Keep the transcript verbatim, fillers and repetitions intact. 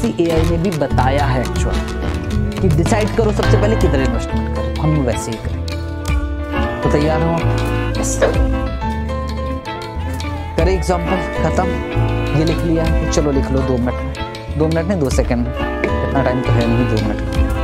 ही AI ने भी बताया है एक्चुअली कि डिसाइड करो सबसे पहले किधर इन्वेस्टमेंट करो, हम वैसे ही करें। तो तैयार हो? यस। करें एग्जाम्पल, खत्म। ये लिख लिया, चलो लिख लो दो मिनट में, दो मिनट नहीं दो सेकंड में, इतना टाइम तो है नहीं दो मिनट का।